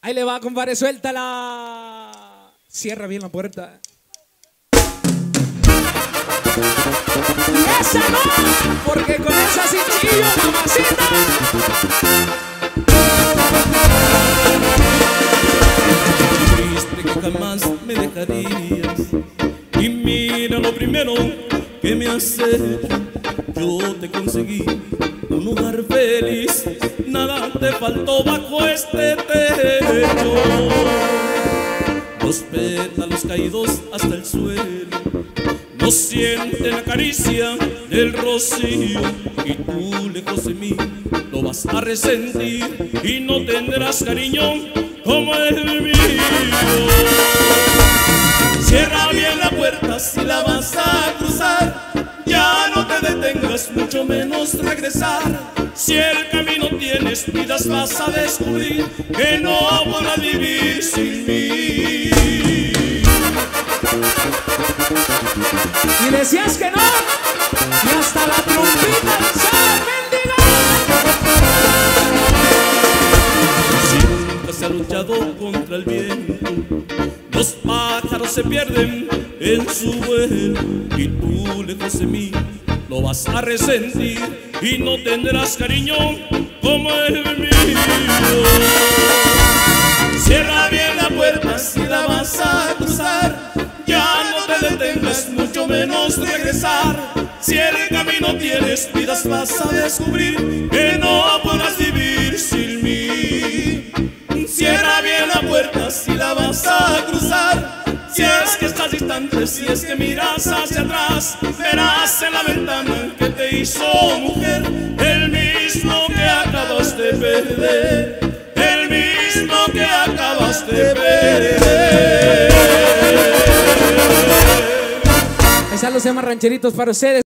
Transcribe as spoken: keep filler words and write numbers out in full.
Ahí le va, compadre, suéltala. Cierra bien la puerta. Y esa no, porque con esa sí chillo, mamacita. Dijiste que jamás me dejarías, y mira lo primero que me has hecho. Yo te conseguí un lugar feliz, nada te faltó bajo este techo. Los pétalos caídos hasta el suelo no sienten la caricia del rocío, y tú lejos de mí lo vas a resentir y no tendrás cariño como el mío. Cierra bien la puerta si la vas a cruzar, ya no te detengas, mucho menos regresar. Si el camino tienes vidas vas a descubrir que no podrás vivir sin mí. Y decías que no, y hasta la trompita sabe mendigar. Si nunca se ha luchado contra el viento, los pájaros se pierden en su vuelo, y tú lejos de mí lo vas a resentir y no tendrás cariño como el mío. Cierra bien la puerta si la vas a cruzar, ya no te detengas, mucho menos regresar. Si el camino tienes vidas vas a descubrir que no podrás vivir sin mí. Cierra bien la puerta si la vas a cruzar, si es que estás distante, si es que miras hacia atrás, verás en la ventana que te hizo mujer el mismo que acabas de perder, el mismo que acabas de perder. Ahí están los temas rancheritos para ustedes.